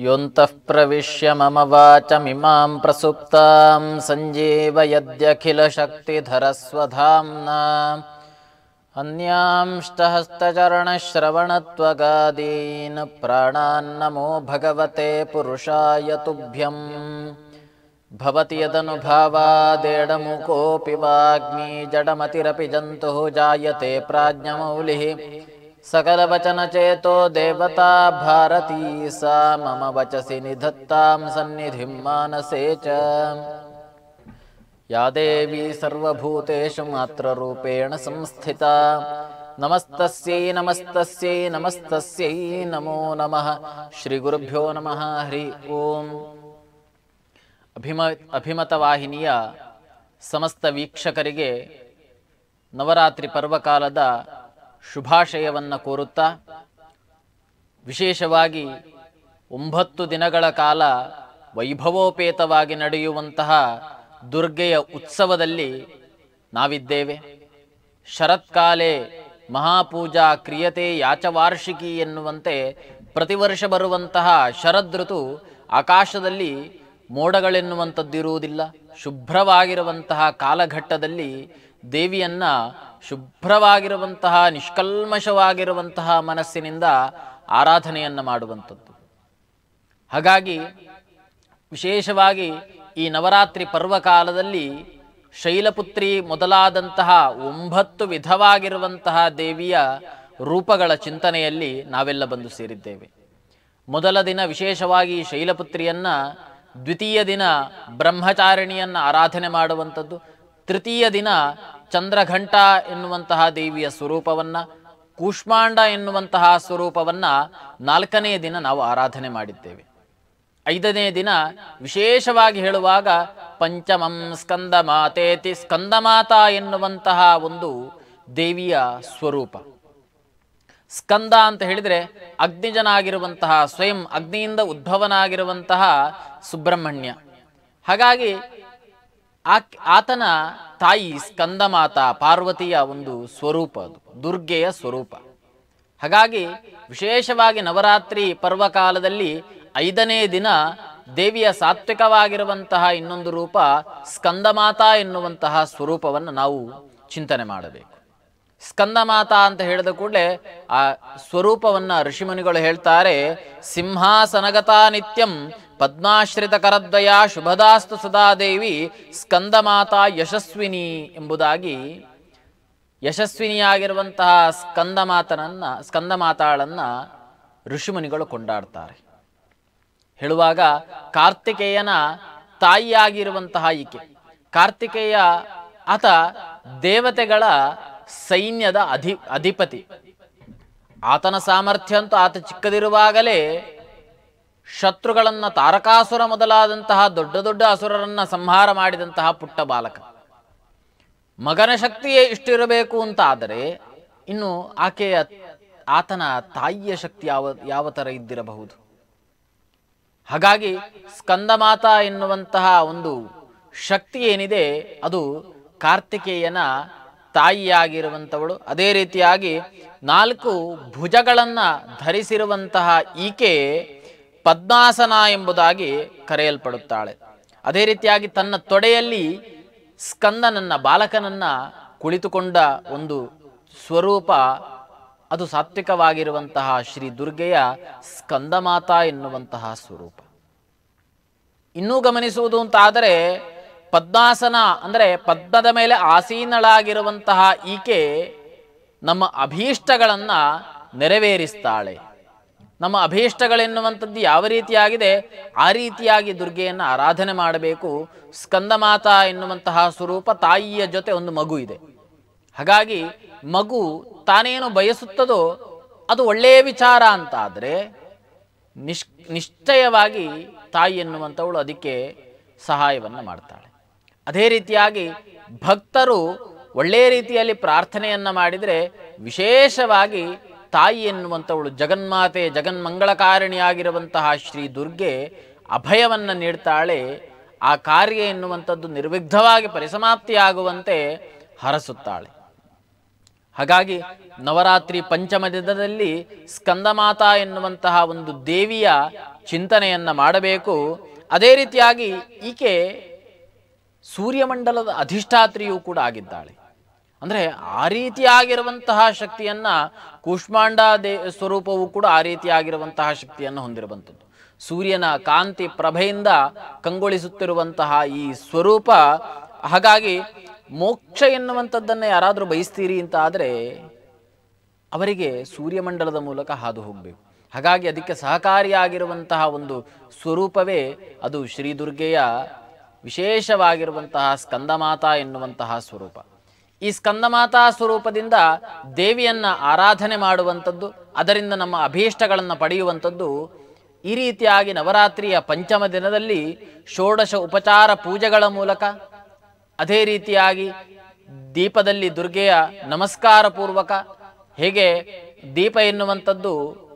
ಯೋಂತಃ ಪ್ರವಿಶ್ಯ ಮಮ ವಾಚಮಿಮಾಂ ಪ್ರಸುಪ್ತಾಂ ಸಂಜೀವಯದ್ಯಖಿಲಶಕ್ತಿಧರಸ್ವಧಾಮ್ನಾ ಅನ್ಯಾಂಷ್ಟಹಸ್ತಚರಣಶ್ರವಣತ್ವಗಾದೀನ್ ಪ್ರಾಣಾನ್ನಮೋ ಭಗವತೆ ಪುರುಷಾಯ ತುಭ್ಯಂ ಭವತಿ ಯದನುಭಾವಾದೇಡಮುಕೋಪಿ ವಾಗ್ಮಿ ಜಡಮತಿರಪಿ ಜಂತುಃ ಜಾಯತೆ ಪ್ರಾಜ್ಞಮೌಲಿಃ सकलवचनचेतो देवता भारती सा मम वचसि निधत्तां सन्निधिं मानसे च या देवी सर्वभूतेषु मात्ररूपेण संस्थिता नमस्तस्यै नमस्तस्यै नमस्तस्यै नमो नमः श्रीगुरुभ्यो नमः हरि ओಂ. ಅಭಿಮತ ವಾಹಿನಿಯ ಸಮಸ್ತ ವೀಕ್ಷಕರಿಗೆ ನವರಾತ್ರಿ ಪರ್ವಕಾಲದ ಶುಭಾಶಯವನ್ನು ಕೋರುತ್ತಾ, ವಿಶೇಷವಾಗಿ 9 ದಿನಗಳ ಕಾಲ ವೈಭವೋಪೇತವಾಗಿ ನಡೆಯುವಂತಹ ದುರ್ಗೆಯ ಉತ್ಸವದಲ್ಲಿ ನಾವಿದ್ದೇವೆ. ಶರತ್ಕಾಲೆ ಮಹಾಪೂಜಾ ಕ್ರಿಯತೆ ಯಾಚವಾರ್ಷಿಕಿ ಎನ್ನುವಂತೆ ಪ್ರತಿ ವರ್ಷ ಬರುವಂತಹ ಶರದೃತು ಆಕಾಶದಲ್ಲಿ ಮೋಡಗಳೆನ್ನುವಂಥದ್ದಿರುವುದಿಲ್ಲ. ಶುಭ್ರವಾಗಿರುವಂತಹ ಕಾಲಘಟ್ಟದಲ್ಲಿ ದೇವಿಯನ್ನ ಶುಭ್ರವಾಗಿರುವಂತಹ ನಿಷ್ಕಲ್ಮಶವಾಗಿರುವಂತಹ ಮನಸ್ಸಿನಿಂದ ಆರಾಧನೆಯನ್ನು ಮಾಡುವಂಥದ್ದು. ಹಾಗಾಗಿ ವಿಶೇಷವಾಗಿ ಈ ನವರಾತ್ರಿ ಪರ್ವಕಾಲದಲ್ಲಿ ಶೈಲಪುತ್ರಿ ಮೊದಲಾದಂತಹ 9 ವಿಧವಾಗಿರುವಂತಹ ದೇವಿಯ ರೂಪಗಳ ಚಿಂತನೆಯಲ್ಲಿ ನಾವೆಲ್ಲ ಬಂದು ಸೇರಿದ್ದೇವೆ. ಮೊದಲ ದಿನ ವಿಶೇಷವಾಗಿ ಶೈಲಪುತ್ರಿಯನ್ನ, ದ್ವಿತೀಯ ದಿನ ಬ್ರಹ್ಮಚಾರಿಣಿಯನ್ನು ಆರಾಧನೆ ಮಾಡುವಂಥದ್ದು, ತೃತೀಯ ದಿನ ಚಂದ್ರಘಂಟ ಎನ್ನುವಂತಹ ದೇವಿಯ ಸ್ವರೂಪವನ್ನು, ಕೂಷ್ಮಾಂಡ ಎನ್ನುವಂತಹ ಸ್ವರೂಪವನ್ನು 4ನೇ ದಿನ ನಾವು ಆರಾಧನೆ ಮಾಡಿದ್ದೇವೆ. 5ನೇ ದಿನ ವಿಶೇಷವಾಗಿ ಹೇಳುವಾಗ ಪಂಚಮಂ ಸ್ಕಂದ ಮಾತೇತಿ, ಸ್ಕಂದಮಾತಾ ಎನ್ನುವಂತಹ ಒಂದು ದೇವಿಯ ಸ್ವರೂಪ. ಸ್ಕಂದ ಅಂತ ಹೇಳಿದರೆ ಅಗ್ನಿಜನಾಗಿರುವಂತಹ, ಸ್ವಯಂ ಅಗ್ನಿಯಿಂದ ಉದ್ಭವನಾಗಿರುವಂತಹ ಸುಬ್ರಹ್ಮಣ್ಯ. ಹಾಗಾಗಿ ಆತನ ತಾಯಿ ಸ್ಕಂದಮಾತಾ ಪಾರ್ವತಿಯ ಒಂದು ಸ್ವರೂಪ, ಅದು ದುರ್ಗೆಯ ಸ್ವರೂಪ. ಹಾಗಾಗಿ ವಿಶೇಷವಾಗಿ ನವರಾತ್ರಿ ಪರ್ವಕಾಲದಲ್ಲಿ 5ನೇ ದಿನ ದೇವಿಯ ಸಾತ್ವಿಕವಾಗಿರುವಂತಹ ಇನ್ನೊಂದು ರೂಪ ಸ್ಕಂದಮಾತಾ ಎನ್ನುವಂತಹ ಸ್ವರೂಪವನ್ನು ನಾವು ಚಿಂತನೆ ಮಾಡಬೇಕು. ಸ್ಕಂದಮಾತಾ ಅಂತ ಹೇಳಿದ ಕೂಡಲೇ ಆ ಸ್ವರೂಪವನ್ನು ಋಷಿಮುನಿಗಳು ಹೇಳ್ತಾರೆ, ಸಿಂಹಾಸನಗತಾ ನಿತ್ಯಂ ಪದ್ಮಾಶ್ರಿತ ಕರದ್ವಯ ಶುಭದಾಸ್ತು ಸದಾ ದೇವಿ ಸ್ಕಂದಮಾತಾ ಯಶಸ್ವಿನಿ ಎಂಬುದಾಗಿ ಯಶಸ್ವಿನಿಯಾಗಿರುವಂತಹ ಸ್ಕಂದಮಾತಾಳನ್ನ ಋಷಿಮುನಿಗಳು ಕೊಂಡಾಡ್ತಾರೆ. ಹೇಳುವಾಗ ಕಾರ್ತಿಕೇಯನ ತಾಯಿಯಾಗಿರುವಂತಹ ಈಕೆ, ಕಾರ್ತಿಕೇಯ ಆತ ದೇವತೆಗಳ ಸೈನ್ಯದ ಅಧಿಪತಿ. ಆತನ ಸಾಮರ್ಥ್ಯ ಅಂತೂ ಆತ ಚಿಕ್ಕದಿರುವಾಗಲೇ ಶತ್ರುಗಳನ್ನ, ತಾರಕಾಸುರ ಮೊದಲಾದಂತಹ ದೊಡ್ಡ ದೊಡ್ಡ ಅಸುರರನ್ನ ಸಂಹಾರ ಮಾಡಿದಂತಹ ಪುಟ್ಟ ಬಾಲಕ. ಮಗನ ಶಕ್ತಿಯೇ ಇಷ್ಟಿರಬೇಕು ಅಂತ ಆದರೆ ಇನ್ನು ಆತನ ತಾಯಿಯ ಶಕ್ತಿ ಯಾವ ಥರ ಇದ್ದಿರಬಹುದು? ಹಾಗಾಗಿ ಸ್ಕಂದಮಾತಾ ಎನ್ನುವಂತಹ ಒಂದು ಶಕ್ತಿ ಏನಿದೆ ಅದು ಕಾರ್ತಿಕೇಯನ ತಾಯಿಯಾಗಿರುವಂಥವಳು. ಅದೇ ರೀತಿಯಾಗಿ 4 ಭುಜಗಳನ್ನು ಧರಿಸಿರುವಂತಹ ಈಕೆ ಪದ್ಮಾಸನ ಎಂಬುದಾಗಿ ಕರೆಯಲ್ಪಡುತ್ತಾಳೆ. ಅದೇ ರೀತಿಯಾಗಿ ತನ್ನ ತೊಡೆಯಲ್ಲಿ ಸ್ಕಂದನನ್ನ, ಬಾಲಕನನ್ನ ಕುಳಿತುಕೊಂಡ ಒಂದು ಸ್ವರೂಪ, ಅದು ಸಾತ್ವಿಕವಾಗಿರುವಂತಹ ಶ್ರೀ ದುರ್ಗೆಯ ಸ್ಕಂದಮಾತಾ ಎನ್ನುವಂತಹ ಸ್ವರೂಪ. ಇನ್ನೂ ಗಮನಿಸುವುದು ಅಂತಾದರೆ ಪದ್ಮಾಸನ ಅಂದರೆ ಪದ್ಮದ ಮೇಲೆ ಆಸೀನಳಾಗಿರುವಂತಹ ಈಕೆ ನಮ್ಮ ಅಭೀಷ್ಟಗಳನ್ನ ನೆರವೇರಿಸ್ತಾಳೆ. ನಮ್ಮ ಅಭೀಷ್ಟಗಳೆನ್ನುವಂಥದ್ದು ಯಾವ ರೀತಿಯಾಗಿದೆ ಆ ರೀತಿಯಾಗಿ ದುರ್ಗೆಯನ್ನು ಆರಾಧನೆ ಮಾಡಬೇಕು. ಸ್ಕಂದಮಾತಾ ಎನ್ನುವಂತಹ ಸ್ವರೂಪ, ತಾಯಿಯ ಜೊತೆ ಒಂದು ಮಗು ಇದೆ. ಹಾಗಾಗಿ ಮಗು ತಾನೇನು ಬಯಸುತ್ತದೋ ಅದು ಒಳ್ಳೆಯ ವಿಚಾರ ಅಂತ ಆದರೆ ನಿಶ್ಚಯವಾಗಿ ತಾಯಿ ಎನ್ನುವಂಥವಳು ಅದಕ್ಕೆ ಸಹಾಯವನ್ನು ಮಾಡ್ತಾಳೆ. ಅದೇ ರೀತಿಯಾಗಿ ಭಕ್ತರು ಒಳ್ಳೆಯ ರೀತಿಯಲ್ಲಿ ಪ್ರಾರ್ಥನೆಯನ್ನು ಮಾಡಿದರೆ ವಿಶೇಷವಾಗಿ ತಾಯಿ ಎನ್ನುವಂಥವಳು ಜಗನ್ಮಾತೆ, ಜಗನ್ಮಂಗಳಕಾರಿಣಿಯಾಗಿರುವಂತಹ ಶ್ರೀ ದುರ್ಗೆ ಅಭಯವನ್ನು ನೀಡ್ತಾಳೆ. ಆ ಕಾರ್ಯ ಎನ್ನುವಂಥದ್ದು ನಿರ್ವಿಘ್ನವಾಗಿ ಪರಿಸಮಾಪ್ತಿಯಾಗುವಂತೆ ಹರಸುತ್ತಾಳೆ. ಹಾಗಾಗಿ ನವರಾತ್ರಿ ಪಂಚಮ ದಿನದಲ್ಲಿ ಸ್ಕಂದಮಾತಾ ಎನ್ನುವಂತಹ ಒಂದು ದೇವಿಯ ಚಿಂತನೆಯನ್ನು ಮಾಡಬೇಕು. ಅದೇ ರೀತಿಯಾಗಿ ಈಕೆ ಸೂರ್ಯಮಂಡಲದ ಅಧಿಷ್ಠಾತ್ರಿಯೂ ಕೂಡ ಆಗಿದ್ದಾಳೆ. ಅಂದರೆ ಆ ರೀತಿಯಾಗಿರುವಂತಹ ಶಕ್ತಿಯನ್ನು ಕೂಷ್ಮಾಂಡ ಸ್ವರೂಪವೂ ಕೂಡ ಆ ರೀತಿಯಾಗಿರುವಂತಹ ಶಕ್ತಿಯನ್ನು ಹೊಂದಿರುವಂಥದ್ದು. ಸೂರ್ಯನ ಕಾಂತಿ ಪ್ರಭೆಯಿಂದ ಕಂಗೊಳಿಸುತ್ತಿರುವಂತಹ ಈ ಸ್ವರೂಪ. ಹಾಗಾಗಿ ಮೋಕ್ಷ ಎನ್ನುವಂಥದ್ದನ್ನು ಯಾರಾದರೂ ಬಯಸ್ತೀರಿ ಅಂತ ಆದರೆ ಅವರಿಗೆ ಸೂರ್ಯಮಂಡಲದ ಮೂಲಕ ಹಾದು ಹೋಗಬೇಕು. ಹಾಗಾಗಿ ಅದಕ್ಕೆ ಸಹಕಾರಿಯಾಗಿರುವಂತಹ ಒಂದು ಸ್ವರೂಪವೇ ಅದು ಶ್ರೀ ದುರ್ಗೆಯ ವಿಶೇಷವಾಗಿರುವಂತಹ ಸ್ಕಂದಮಾತಾ ಎನ್ನುವಂತಹ ಸ್ವರೂಪ. ಈ ಸ್ಕಂದಮಾತಾ ಸ್ವರೂಪದಿಂದ ದೇವಿಯನ್ನು ಆರಾಧನೆ ಮಾಡುವಂಥದ್ದು, ಅದರಿಂದ ನಮ್ಮ ಅಭೀಷ್ಟಗಳನ್ನು ಪಡೆಯುವಂಥದ್ದು. ಈ ರೀತಿಯಾಗಿ ನವರಾತ್ರಿಯ ಪಂಚಮ ದಿನದಲ್ಲಿ ಷೋಡಶ ಉಪಚಾರ ಪೂಜೆಗಳ ಮೂಲಕ, ಅದೇ ರೀತಿಯಾಗಿ ದೀಪದಲ್ಲಿ ದುರ್ಗೆಯ ನಮಸ್ಕಾರ ಪೂರ್ವಕ, ಹೇಗೆ ದೀಪ ಎನ್ನುವಂಥದ್ದು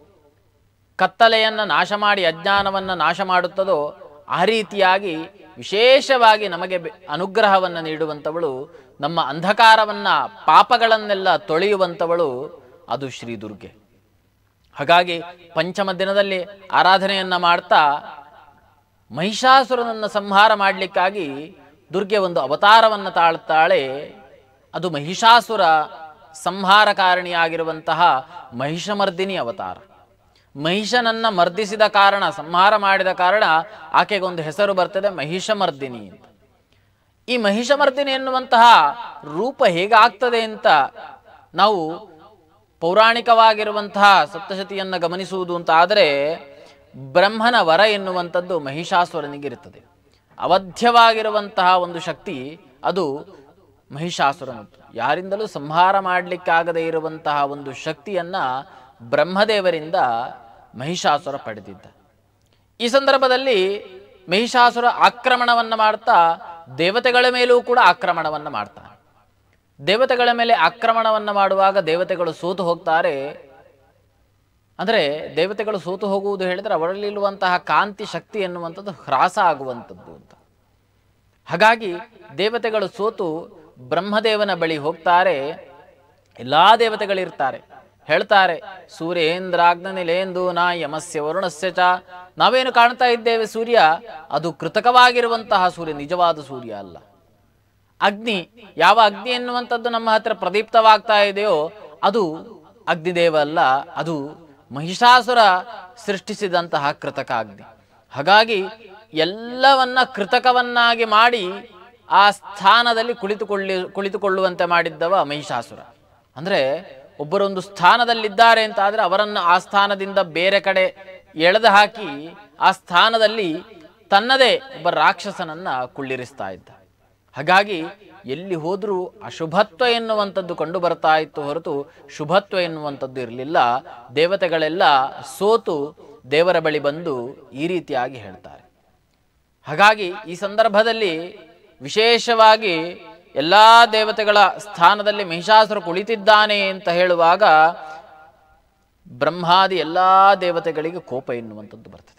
ಕತ್ತಲೆಯನ್ನು ನಾಶ ಮಾಡಿ ಅಜ್ಞಾನವನ್ನು ನಾಶ ಮಾಡುತ್ತದೋ ಆ ರೀತಿಯಾಗಿ ವಿಶೇಷವಾಗಿ ನಮಗೆ ಅನುಗ್ರಹವನ್ನು ನೀಡುವಂಥವಳು, ನಮ್ಮ ಅಂಧಕಾರವನ್ನು ಪಾಪಗಳನ್ನೆಲ್ಲ ತೊಳೆಯುವಂಥವಳು ಅದು ಶ್ರೀ ದುರ್ಗೆ. ಹಾಗಾಗಿ ಪಂಚಮ ದಿನದಲ್ಲಿ ಆರಾಧನೆಯನ್ನು ಮಾಡ್ತಾ ಮಹಿಷಾಸುರನನ್ನು ಸಂಹಾರ ಮಾಡಲಿಕ್ಕಾಗಿ ದುರ್ಗೆ ಒಂದು ಅವತಾರವನ್ನು ತಾಳ್ತಾಳೆ. ಅದು ಮಹಿಷಾಸುರ ಸಂಹಾರಕಾರಣಿಯಾಗಿರುವಂತಹ ಮಹಿಷಮರ್ದಿನಿ ಅವತಾರ. ಮಹಿಷನನ್ನು ಮರ್ದಿಸಿದ ಕಾರಣ, ಸಂಹಾರ ಮಾಡಿದ ಕಾರಣ ಆಕೆಗೊಂದು ಹೆಸರು ಬರ್ತದೆ, ಮಹಿಷಮರ್ದಿನಿ ಅಂತ. ಈ ಮಹಿಷಮರ್ದಿನಿ ಎನ್ನುವಂತಹ ರೂಪ ಹೇಗಾಗ್ತದೆ ಅಂತ ನಾವು ಪೌರಾಣಿಕವಾಗಿರುವಂತಹ ಸಪ್ತಶತಿಯನ್ನು ಗಮನಿಸುವುದು ಅಂತ ಆದರೆ, ಬ್ರಹ್ಮನ ವರ ಎನ್ನುವಂಥದ್ದು ಮಹಿಷಾಸುರನಿಗಿರುತ್ತದೆ. ಅವಧ್ಯವಾಗಿರುವಂತಹ ಒಂದು ಶಕ್ತಿ ಅದು ಮಹಿಷಾಸುರನದ್ದು. ಯಾರಿಂದಲೂ ಸಂಹಾರ ಮಾಡಲಿಕ್ಕಾಗದೇ ಇರುವಂತಹ ಒಂದು ಶಕ್ತಿಯನ್ನು ಬ್ರಹ್ಮದೇವರಿಂದ ಮಹಿಷಾಸುರ ಪಡೆದಿದ್ದ. ಈ ಸಂದರ್ಭದಲ್ಲಿ ಮಹಿಷಾಸುರ ಆಕ್ರಮಣವನ್ನು ಮಾಡ್ತಾ ದೇವತೆಗಳ ಮೇಲೂ ಕೂಡ ಆಕ್ರಮಣವನ್ನು ಮಾಡ್ತಾನೆ. ದೇವತೆಗಳ ಮೇಲೆ ಆಕ್ರಮಣವನ್ನು ಮಾಡುವಾಗ ದೇವತೆಗಳು ಸೋತು ಹೋಗ್ತಾರೆ. ಅಂದರೆ ದೇವತೆಗಳು ಸೋತು ಹೋಗುವುದು ಹೇಳಿದರೆ ಅವರಲ್ಲಿರುವಂತಹ ಕಾಂತಿ ಶಕ್ತಿ ಎನ್ನುವಂಥದ್ದು ಹ್ರಾಸ ಆಗುವಂಥದ್ದು ಅಂತ. ಹಾಗಾಗಿ ದೇವತೆಗಳು ಸೋತು ಬ್ರಹ್ಮದೇವನ ಬಳಿ ಹೋಗ್ತಾರೆ. ಎಲ್ಲ ದೇವತೆಗಳಿರ್ತಾರೆ, ಹೇಳ್ತಾರೆ, ಸೂರ್ಯೇಂದ್ರಾಗ್ನಿಲೇಂದು ನಾ ಯಮಸ್ಯ ವರುಣಸ್ಯ ಚ. ನಾವೇನು ಕಾಣ್ತಾ ಇದ್ದೇವೆ ಸೂರ್ಯ, ಅದು ಕೃತಕವಾಗಿರುವಂತಹ ಸೂರ್ಯ, ನಿಜವಾದ ಸೂರ್ಯ ಅಲ್ಲ. ಅಗ್ನಿ, ಯಾವ ಅಗ್ನಿ ಎನ್ನುವಂಥದ್ದು ನಮ್ಮ ಹತ್ರ ಪ್ರದೀಪ್ತವಾಗ್ತಾ ಇದೆಯೋ ಅದು ಅಗ್ನಿದೇವ ಅಲ್ಲ, ಅದು ಮಹಿಷಾಸುರ ಸೃಷ್ಟಿಸಿದಂತಹ ಕೃತಕ ಅಗ್ನಿ. ಹಾಗಾಗಿ ಎಲ್ಲವನ್ನ ಕೃತಕವನ್ನಾಗಿ ಮಾಡಿ ಆ ಸ್ಥಾನದಲ್ಲಿ ಕುಳಿತುಕೊಳ್ಳುವಂತೆ ಮಾಡಿದ್ದವ ಮಹಿಷಾಸುರ. ಅಂದರೆ ಒಬ್ಬರೊಂದು ಸ್ಥಾನದಲ್ಲಿದ್ದಾರೆ ಅಂತ ಆದರೆ ಅವರನ್ನು ಆ ಸ್ಥಾನದಿಂದ ಬೇರೆ ಕಡೆ ಎಳೆದು ಹಾಕಿ ಆ ಸ್ಥಾನದಲ್ಲಿ ತನ್ನದೇ ಒಬ್ಬ ರಾಕ್ಷಸನನ್ನ ಕುಳ್ಳಿರಿಸ್ತಾ ಇದ್ದ. ಹಾಗಾಗಿ ಎಲ್ಲಿ ಹೋದರೂ ಅಶುಭತ್ವ ಎನ್ನುವಂಥದ್ದು ಕಂಡು ಬರ್ತಾ ಇತ್ತು ಹೊರತು ಶುಭತ್ವ ಎನ್ನುವಂಥದ್ದು ಇರಲಿಲ್ಲ. ದೇವತೆಗಳೆಲ್ಲ ಸೋತು ದೇವರ ಬಳಿ ಬಂದು ಈ ರೀತಿಯಾಗಿ ಹೇಳ್ತಾರೆ. ಹಾಗಾಗಿ ಈ ಸಂದರ್ಭದಲ್ಲಿ ವಿಶೇಷವಾಗಿ ಎಲ್ಲ ದೇವತೆಗಳ ಸ್ಥಾನದಲ್ಲಿ ಮಹಿಷಾಸುರ ಕುಳಿತಿದ್ದಾನೆ ಅಂತ ಹೇಳುವಾಗ ಬ್ರಹ್ಮಾದಿ ಎಲ್ಲ ದೇವತೆಗಳಿಗೆ ಕೋಪ ಎನ್ನುವಂಥದ್ದು ಬರ್ತದೆ.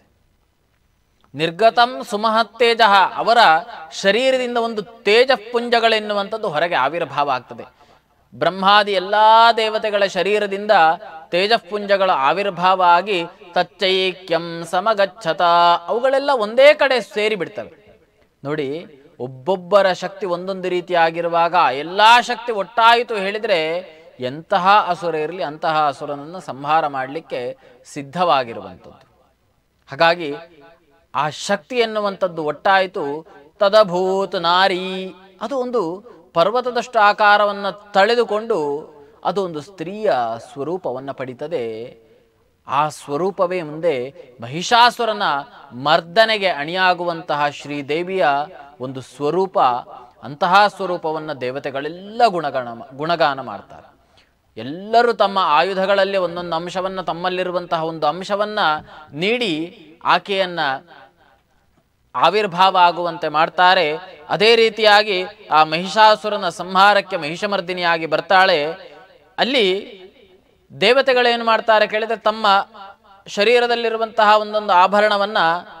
ನಿರ್ಗತಂ ಸುಮಹತ್ತೇಜ, ಅವರ ಶರೀರದಿಂದ ಒಂದು ತೇಜಪುಂಜಗಳೆನ್ನುವಂಥದ್ದು ಹೊರಗೆ ಆವಿರ್ಭಾವ ಆಗ್ತದೆ. ಬ್ರಹ್ಮಾದಿ ಎಲ್ಲ ದೇವತೆಗಳ ಶರೀರದಿಂದ ತೇಜಪುಂಜಗಳ ಆವಿರ್ಭಾವ ಆಗಿ ತಚ್ಚೈಕ್ಯಂ ಸಮಗಚ್ಚತ, ಅವುಗಳೆಲ್ಲ ಒಂದೇ ಕಡೆ ಸೇರಿ ಬಿಡ್ತವೆ. ನೋಡಿ, ಒಬ್ಬೊಬ್ಬರ ಶಕ್ತಿ ಒಂದೊಂದು ರೀತಿಯಾಗಿರುವಾಗ ಎಲ್ಲ ಶಕ್ತಿ ಒಟ್ಟಾಯಿತು ಹೇಳಿದರೆ ಎಂತಹ ಅಸುರ ಇರಲಿ ಅಂತಹ ಅಸುರನನ್ನು ಸಂಹಾರ ಮಾಡಲಿಕ್ಕೆ ಸಿದ್ಧವಾಗಿರುವಂಥದ್ದು. ಹಾಗಾಗಿ ಆ ಶಕ್ತಿ ಎನ್ನುವಂಥದ್ದು ಒಟ್ಟಾಯಿತು. ತದಭೂತ್ ನಾರಿ, ಅದು ಒಂದು ಪರ್ವತದಷ್ಟು ಆಕಾರವನ್ನು ತಳೆದುಕೊಂಡು ಅದು ಒಂದು ಸ್ತ್ರೀಯ ಸ್ವರೂಪವನ್ನು ಪಡೀತದೆ. ಆ ಸ್ವರೂಪವೇ ಮುಂದೆ ಮಹಿಷಾಸುರನ ಮರ್ದನೆಗೆ ಅಣಿಯಾಗುವಂತಹ ಶ್ರೀದೇವಿಯ ಒಂದು ಸ್ವರೂಪ. ಅಂತಹ ಸ್ವರೂಪವನ್ನು ದೇವತೆಗಳೆಲ್ಲ ಗುಣಗಾನ ಮಾಡ್ತಾರೆ. ಎಲ್ಲರೂ ತಮ್ಮ ಆಯುಧಗಳಲ್ಲಿ ಒಂದೊಂದು ಅಂಶವನ್ನು, ತಮ್ಮಲ್ಲಿರುವಂತಹ ಒಂದು ಅಂಶವನ್ನು ನೀಡಿ ಆಕೆಯನ್ನು ಆವಿರ್ಭಾವ ಆಗುವಂತೆ ಮಾಡ್ತಾರೆ. ಅದೇ ರೀತಿಯಾಗಿ ಆ ಮಹಿಷಾಸುರನ ಸಂಹಾರಕ್ಕೆ ಮಹಿಷಮರ್ದಿನಿಯಾಗಿ ಬರ್ತಾಳೆ. ಅಲ್ಲಿ ದೇವತೆಗಳೇನು ಮಾಡ್ತಾರೆ ಕೇಳಿದರೆ ತಮ್ಮ ಶರೀರದಲ್ಲಿರುವಂತಹ ಒಂದೊಂದು ಆಭರಣವನ್ನ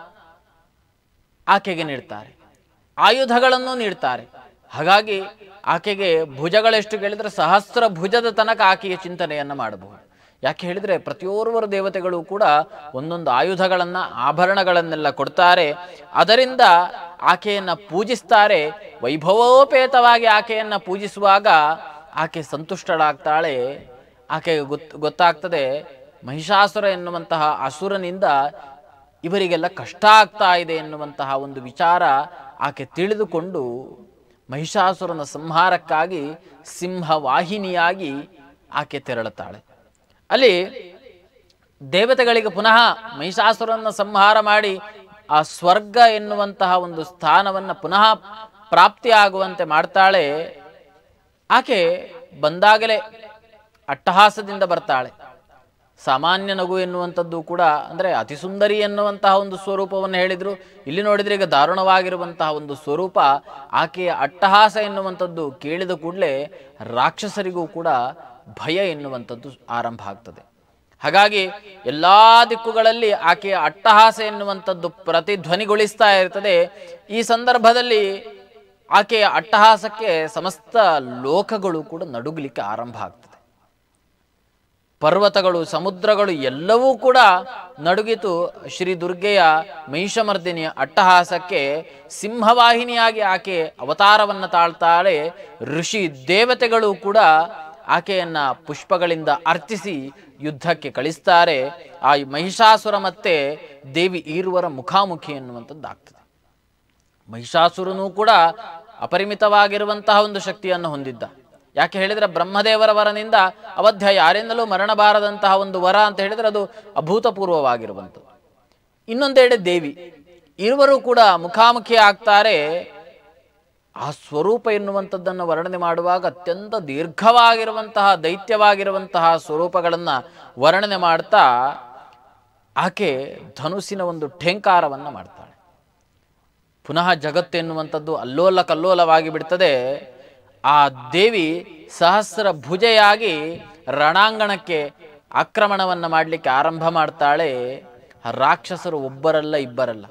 ಆಕೆಗೆ ನೀಡ್ತಾರೆ, ಆಯುಧಗಳನ್ನು ನೀಡ್ತಾರೆ. ಹಾಗಾಗಿ ಆಕೆಗೆ ಭುಜಗಳೆಷ್ಟು ಕೇಳಿದರೆ ಸಹಸ್ರ ಭುಜದ ತನಕ ಆಕೆಯ ಚಿಂತನೆಯನ್ನು ಮಾಡಬಹುದು. ಯಾಕೆ ಹೇಳಿದರೆ ಪ್ರತಿಯೋರ್ವರು ದೇವತೆಗಳು ಕೂಡ ಒಂದೊಂದು ಆಯುಧಗಳನ್ನು ಆಭರಣಗಳನ್ನೆಲ್ಲ ಕೊಡ್ತಾರೆ. ಅದರಿಂದ ಆಕೆಯನ್ನು ಪೂಜಿಸ್ತಾರೆ. ವೈಭವೋಪೇತವಾಗಿ ಆಕೆಯನ್ನು ಪೂಜಿಸುವಾಗ ಆಕೆ ಸಂತುಷ್ಟಳಾಗ್ತಾಳೆ. ಆಕೆಗೆ ಗೊತ್ತಾಗ್ತದೆ ಮಹಿಷಾಸುರ ಎನ್ನುವಂತಹ ಅಸುರನಿಂದ ಇವರಿಗೆಲ್ಲ ಕಷ್ಟ ಆಗ್ತಾ ಇದೆ ಎನ್ನುವಂತಹ ಒಂದು ವಿಚಾರ ಆಕೆ ತಿಳಿದುಕೊಂಡು ಮಹಿಷಾಸುರನ ಸಂಹಾರಕ್ಕಾಗಿ ಸಿಂಹವಾಹಿನಿಯಾಗಿ ಆಕೆ ತೆರಳುತ್ತಾಳೆ. ಅಲ್ಲಿ ದೇವತೆಗಳಿಗೆ ಪುನಃ ಮಹಿಷಾಸುರನ ಸಂಹಾರ ಮಾಡಿ ಆ ಸ್ವರ್ಗ ಎನ್ನುವಂತಹ ಒಂದು ಸ್ಥಾನವನ್ನು ಪುನಃ ಪ್ರಾಪ್ತಿಯಾಗುವಂತೆ ಮಾಡ್ತಾಳೆ. ಆಕೆ ಬಂದಾಗಲೇ ಅಟ್ಟಹಾಸದಿಂದ ಬರ್ತಾಳೆ. ಸಾಮಾನ್ಯ ನಗು ಎನ್ನುವಂಥದ್ದು ಕೂಡ ಅಂದರೆ ಅತಿ ಸುಂದರಿ ಎನ್ನುವಂತಹ ಒಂದು ಸ್ವರೂಪವನ್ನು ಹೇಳಿದರು. ಇಲ್ಲಿ ನೋಡಿದರೆ ಈಗ ದಾರುಣವಾಗಿರುವಂತಹ ಒಂದು ಸ್ವರೂಪ. ಆಕೆಯ ಅಟ್ಟಹಾಸ ಎನ್ನುವಂಥದ್ದು ಕೇಳಿದ ಕೂಡಲೇ ರಾಕ್ಷಸರಿಗೂ ಕೂಡ ಭಯ ಎನ್ನುವಂಥದ್ದು ಆರಂಭ ಆಗ್ತದೆ. ಹಾಗಾಗಿ ಎಲ್ಲ ದಿಕ್ಕುಗಳಲ್ಲಿ ಆಕೆಯ ಅಟ್ಟಹಾಸ ಎನ್ನುವಂಥದ್ದು ಪ್ರತಿಧ್ವನಿಗೊಳಿಸ್ತಾ ಇರ್ತದೆ. ಈ ಸಂದರ್ಭದಲ್ಲಿ ಆಕೆಯ ಅಟ್ಟಹಾಸಕ್ಕೆ ಸಮಸ್ತ ಲೋಕಗಳು ಕೂಡ ನಡುಗಲಿಕ್ಕೆ ಆರಂಭ ಆಗ್ತದೆ. ಪರ್ವತಗಳು, ಸಮುದ್ರಗಳು ಎಲ್ಲವೂ ಕೂಡ ನಡುಗಿತು ಶ್ರೀ ದುರ್ಗೆಯ ಮಹಿಷಮರ್ದಿನಿಯ ಅಟ್ಟಹಾಸಕ್ಕೆ. ಸಿಂಹವಾಹಿನಿಯಾಗಿ ಆಕೆ ಅವತಾರವನ್ನು ತಾಳ್ತಾಳೆ. ಋಷಿ ದೇವತೆಗಳು ಕೂಡ ಆಕೆಯನ್ನ ಪುಷ್ಪಗಳಿಂದ ಅರ್ಚಿಸಿ ಯುದ್ಧಕ್ಕೆ ಕಳಿಸ್ತಾರೆ. ಆ ಮಹಿಷಾಸುರ ಮತ್ತೆ ದೇವಿ ಈರುವರ ಮುಖಾಮುಖಿ ಎನ್ನುವಂಥದ್ದಾಗ್ತದೆ. ಮಹಿಷಾಸುರನೂ ಕೂಡ ಅಪರಿಮಿತವಾಗಿರುವಂತಹ ಒಂದು ಶಕ್ತಿಯನ್ನು ಹೊಂದಿದ್ದ. ಯಾಕೆ ಹೇಳಿದರೆ ಬ್ರಹ್ಮದೇವರ ವರನಿಂದ ಅವಧ್ಯ ಯಾರಿಂದಲೂ ಮರಣಬಾರದಂತಹ ಒಂದು ವರ ಅಂತ ಹೇಳಿದರೆ ಅದು ಅಭೂತಪೂರ್ವವಾಗಿರುವಂಥದ್ದು. ಇನ್ನೊಂದೆಡೆ ದೇವಿ ಇರುವರು ಕೂಡ ಮುಖಾಮುಖಿ ಆಗ್ತಾರೆ. ಆ ಸ್ವರೂಪ ಎನ್ನುವಂಥದ್ದನ್ನು ವರ್ಣನೆ ಮಾಡುವಾಗ ಅತ್ಯಂತ ದೀರ್ಘವಾಗಿರುವಂತಹ ದೈತ್ಯವಾಗಿರುವಂತಹ ಸ್ವರೂಪಗಳನ್ನು ವರ್ಣನೆ ಮಾಡ್ತಾ ಆಕೆ ಧನುಸಿನ ಒಂದು ಠೇಂಕಾರವನ್ನು ಮಾಡ್ತಾಳೆ. ಪುನಃ ಜಗತ್ತು ಎನ್ನುವಂಥದ್ದು ಅಲ್ಲೋಲ ಕಲ್ಲೋಲವಾಗಿ ಬಿಡ್ತದೆ. ಆ ದೇವಿ ಸಹಸ್ರ ಭುಜೆಯಾಗಿ ರಣಾಂಗಣಕ್ಕೆ ಆಕ್ರಮಣವನ್ನು ಮಾಡಲಿಕ್ಕೆ ಆರಂಭ ಮಾಡ್ತಾಳೆ. ರಾಕ್ಷಸರು ಒಬ್ಬರಲ್ಲ ಇಬ್ಬರಲ್ಲ.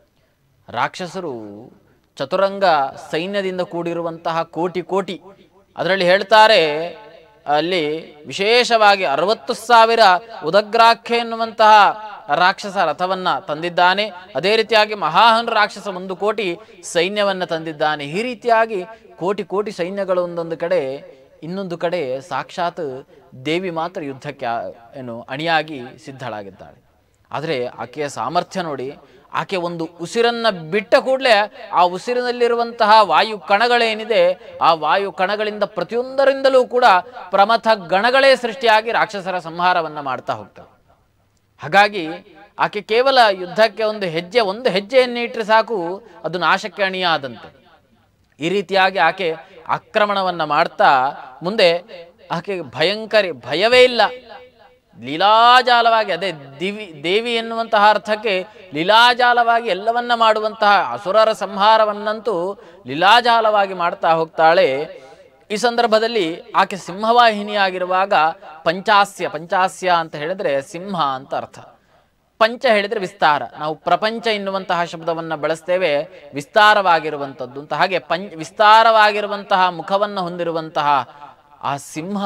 ರಾಕ್ಷಸರು ಚತುರಂಗ ಸೈನ್ಯದಿಂದ ಕೂಡಿರುವಂತಹ ಕೋಟಿ ಕೋಟಿ. ಅದರಲ್ಲಿ ಹೇಳ್ತಾರೆ ಅಲ್ಲಿ ವಿಶೇಷವಾಗಿ 60,000 ಉದಗ್ರಾಖ್ಯ ಎನ್ನುವಂತಹ ರಾಕ್ಷಸ ರಥವನ್ನ ತಂದಿದ್ದಾನೆ. ಅದೇ ರೀತಿಯಾಗಿ ಮಹಾಹನ್ ರಾಕ್ಷಸ 1 ಕೋಟಿ ಸೈನ್ಯವನ್ನು ತಂದಿದ್ದಾನೆ. ಈ ರೀತಿಯಾಗಿ ಕೋಟಿ ಕೋಟಿ ಸೈನ್ಯಗಳು ಒಂದೊಂದು ಕಡೆ, ಇನ್ನೊಂದು ಕಡೆ ಸಾಕ್ಷಾತ್ ದೇವಿ ಮಾತ್ರ ಯುದ್ಧಕ್ಕೆ ಅಣಿಯಾಗಿ ಸಿದ್ಧಳಾಗಿದ್ದಾಳೆ. ಆದರೆ ಆಕೆಯ ಸಾಮರ್ಥ್ಯ ನೋಡಿ. ಆಕೆ ಒಂದು ಉಸಿರನ್ನು ಬಿಟ್ಟ ಕೂಡಲೇ ಆ ಉಸಿರಿನಲ್ಲಿರುವಂತಹ ವಾಯು ಕಣಗಳೇನಿದೆ ಆ ವಾಯು ಕಣಗಳಿಂದ ಪ್ರತಿಯೊಂದರಿಂದಲೂ ಕೂಡ ಪ್ರಮಥ ಗಣಗಳೇ ಸೃಷ್ಟಿಯಾಗಿ ರಾಕ್ಷಸರ ಸಂಹಾರವನ್ನು ಮಾಡ್ತಾ ಹೋಗ್ತವೆ. ಹಾಗಾಗಿ ಆಕೆ ಕೇವಲ ಯುದ್ಧಕ್ಕೆ ಒಂದು ಹೆಜ್ಜೆಯನ್ನು ಇಟ್ಟರೆ ಸಾಕು, ಅದು ನಾಶಕ್ಕೆ ಅಣಿಯಾದಂತೆ. ಈ ರೀತಿಯಾಗಿ ಆಕೆ ಆಕ್ರಮಣವನ್ನು ಮಾಡ್ತಾ ಮುಂದೆ ಆಕೆಗೆ ಭಯವೇ ಇಲ್ಲ. ಲೀಲಾಜಾಲವಾಗಿ, ಅದೇ ದೇವಿ ಎನ್ನುವಂತಹ ಅರ್ಥಕ್ಕೆ ಲೀಲಾಜಾಲವಾಗಿ ಎಲ್ಲವನ್ನ ಮಾಡುವಂತಹ ಅಸುರರ ಸಂಹಾರವನ್ನಂತೂ ಲೀಲಾಜಾಲವಾಗಿ ಮಾಡ್ತಾ ಹೋಗ್ತಾಳೆ. ಈ ಸಂದರ್ಭದಲ್ಲಿ ಆಕೆ ಸಿಂಹವಾಹಿನಿಯಾಗಿರುವಾಗ ಪಂಚಾಸ್ಯ ಅಂತ ಹೇಳಿದ್ರೆ ಸಿಂಹ ಅಂತ ಅರ್ಥ. ಪಂಚ ಹೇಳಿದರೆ ವಿಸ್ತಾರ. ನಾವು ಪ್ರಪಂಚ ಎನ್ನುವಂತಹ ಶಬ್ದವನ್ನು ಬಳಸ್ತೇವೆ, ವಿಸ್ತಾರವಾಗಿರುವಂಥದ್ದು ಅಂತ. ಹಾಗೆ ವಿಸ್ತಾರವಾಗಿರುವಂತಹ ಮುಖವನ್ನು ಹೊಂದಿರುವಂತಹ ಆ ಸಿಂಹ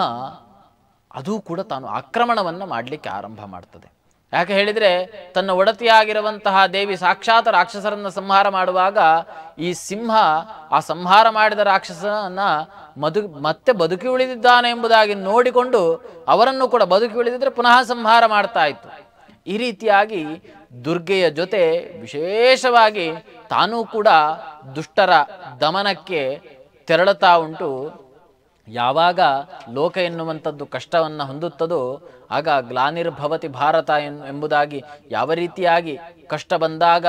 ಅದು ಕೂಡ ತಾನು ಆಕ್ರಮಣವನ್ನು ಮಾಡಲಿಕ್ಕೆ ಆರಂಭ ಮಾಡ್ತದೆ. ಯಾಕೆ ಹೇಳಿದರೆ ತನ್ನ ಒಡತಿಯಾಗಿರುವಂತಹ ದೇವಿ ಸಾಕ್ಷಾತ್ ರಾಕ್ಷಸರನ್ನು ಸಂಹಾರ ಮಾಡುವಾಗ ಈ ಸಿಂಹ ಆ ಸಂಹಾರ ಮಾಡಿದ ರಾಕ್ಷಸನ ಮತ್ತೆ ಬದುಕಿ ಉಳಿದಿದ್ದಾನೆ ಎಂಬುದಾಗಿ ನೋಡಿಕೊಂಡು ಅವರನ್ನು ಕೂಡ ಬದುಕಿ ಉಳಿದಿದ್ರೆ ಪುನಃ ಸಂಹಾರ ಮಾಡ್ತಾ ಇತ್ತು. ಈ ರೀತಿಯಾಗಿ ದುರ್ಗೆಯ ಜೊತೆ ವಿಶೇಷವಾಗಿ ತಾನೂ ಕೂಡ ದುಷ್ಟರ ದಮನಕ್ಕೆ ತೆರಳುತ್ತಾ ಉಂಟು. ಯಾವಾಗ ಲೋಕ ಎನ್ನುವಂಥದ್ದು ಕಷ್ಟವನ್ನು ಹೊಂದುತ್ತದೋ ಆಗ ಗ್ಲಾನಿರ್ಭವತಿ ಭಾರತ ಎಂಬುದಾಗಿ ಯಾವ ರೀತಿಯಾಗಿ ಕಷ್ಟ ಬಂದಾಗ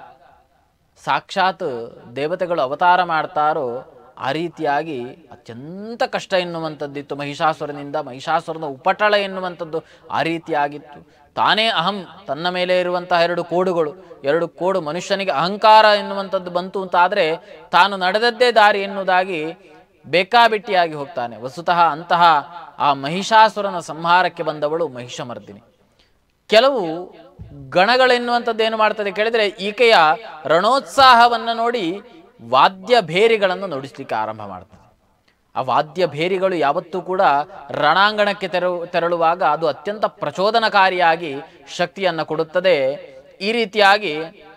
ಸಾಕ್ಷಾತ್ ದೇವತೆಗಳು ಅವತಾರ ಮಾಡ್ತಾರೋ ಆ ರೀತಿಯಾಗಿ ಅತ್ಯಂತ ಕಷ್ಟ ಎನ್ನುವಂಥದ್ದಿತ್ತು ಮಹಿಷಾಸುರನಿಂದ. ಮಹಿಷಾಸುರನ ಉಪಟಳ ಎನ್ನುವಂಥದ್ದು ಆ ರೀತಿಯಾಗಿತ್ತು. ತಾನೇ ಅಹಂ, ತನ್ನ ಮೇಲೆ ಇರುವಂತಹ 2 ಕೋಡು ಮನುಷ್ಯನಿಗೆ ಅಹಂಕಾರ ಎನ್ನುವಂಥದ್ದು ಬಂತು ಅಂತಾದರೆ ತಾನು ನಡೆದದ್ದೇ ದಾರಿ ಎನ್ನುವುದಾಗಿ ಬೇಕಾಬಿಟ್ಟಿಯಾಗಿ ಹೋಗ್ತಾನೆ. ವಸ್ತುತಃ ಅಂತಹ ಆ ಮಹಿಷಾಸುರನ ಸಂಹಾರಕ್ಕೆ ಬಂದವಳು ಮಹಿಷಮರ್ದಿನಿ. ಕೆಲವು ಗಣಗಳೆನ್ನುವಂಥದ್ದು ಏನು ಮಾಡ್ತದೆ ಕೇಳಿದರೆ ಈಕೆಯ ರಣೋತ್ಸಾಹವನ್ನು ನೋಡಿ ವಾದ್ಯ ಭೇರಿಗಳನ್ನು ನುಡಿಸ್ಲಿಕ್ಕೆ ಆರಂಭ ಮಾಡ್ತದೆ. ಆ ವಾದ್ಯ ಭೇರಿಗಳು ಯಾವತ್ತೂ ಕೂಡ ರಣಾಂಗಣಕ್ಕೆ ತೆರಳುವಾಗ ಅದು ಅತ್ಯಂತ ಪ್ರಚೋದನಕಾರಿಯಾಗಿ ಶಕ್ತಿಯನ್ನು ಕೊಡುತ್ತದೆ. ಈ ರೀತಿಯಾಗಿ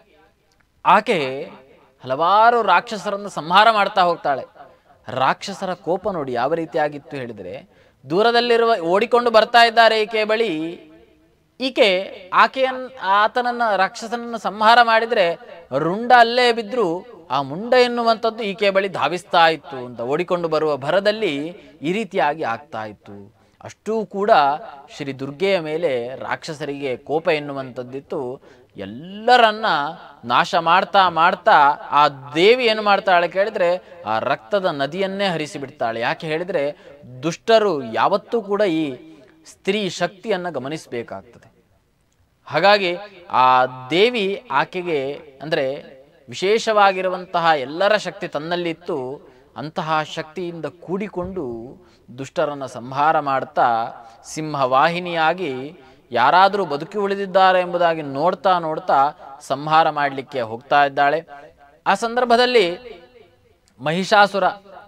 ಆಕೆ ಹಲವಾರು ರಾಕ್ಷಸರನ್ನು ಸಂಹಾರ ಮಾಡ್ತಾ ಹೋಗ್ತಾಳೆ. ರಾಕ್ಷಸರ ಕೋಪ ನೋಡಿ ಯಾವ ರೀತಿಯಾಗಿತ್ತು ಹೇಳಿದರೆ, ದೂರದಲ್ಲಿರುವ ಓಡಿಕೊಂಡು ಬರ್ತಾ ಇದ್ದಾರೆ ಈಕೆ ಬಳಿ. ಈಕೆ ಆತನನ್ನ ರಾಕ್ಷಸನನ್ನು ಸಂಹಾರ ಮಾಡಿದರೆ ರುಂಡ ಅಲ್ಲೇ ಬಿದ್ದರೂ ಆ ಮುಂಡ ಎನ್ನುವಂಥದ್ದು ಈಕೆ ಬಳಿ ಧಾವಿಸ್ತಾ ಇತ್ತು ಅಂತ ಓಡಿಕೊಂಡು ಬರುವ ಭರದಲ್ಲಿ ಈ ರೀತಿಯಾಗಿ ಆಗ್ತಾ ಇತ್ತು. ಅಷ್ಟೂ ಕೂಡ ಶ್ರೀ ದುರ್ಗೆಯ ಮೇಲೆ ರಾಕ್ಷಸರಿಗೆ ಕೋಪ ಎನ್ನುವಂಥದ್ದಿತ್ತು. ಎಲ್ಲರನ್ನ ನಾಶ ಮಾಡ್ತಾ ಮಾಡ್ತಾ ಆ ದೇವಿ ಏನು ಮಾಡ್ತಾಳೆ ಕೇಳಿದ್ರೆ, ಆ ರಕ್ತದ ನದಿಯನ್ನೇ ಹರಿಸಿಬಿಡ್ತಾಳೆ. ಯಾಕೆ ಹೇಳಿದರೆ, ದುಷ್ಟರು ಯಾವತ್ತೂ ಕೂಡ ಈ ಸ್ತ್ರೀ ಶಕ್ತಿಯನ್ನು ಗಮನಿಸಬೇಕಾಗ್ತದೆ. ಹಾಗಾಗಿ ಆ ದೇವಿ ಆಕೆಗೆ ಅಂದರೆ ವಿಶೇಷವಾಗಿರುವಂತಹ ಎಲ್ಲರ ಶಕ್ತಿ ತನ್ನಲ್ಲಿತ್ತು. ಅಂತಹ ಶಕ್ತಿಯಿಂದ ಕೂಡಿಕೊಂಡು ದುಷ್ಟರನ್ನು ಸಂಹಾರ ಮಾಡ್ತಾ ಸಿಂಹವಾಹಿನಿಯಾಗಿ ಯಾರಾದರೂ ಬದುಕಿ ಉಳಿದಿದ್ದಾರೆ ಎಂಬುದಾಗಿ ನೋಡ್ತಾ ನೋಡ್ತಾ ಸಂಹಾರ ಮಾಡಲಿಕ್ಕೆ ಹೋಗ್ತಾ ಇದ್ದಾಳೆ. ಆ ಸಂದರ್ಭದಲ್ಲಿ ಮಹಿಷಾಸುರ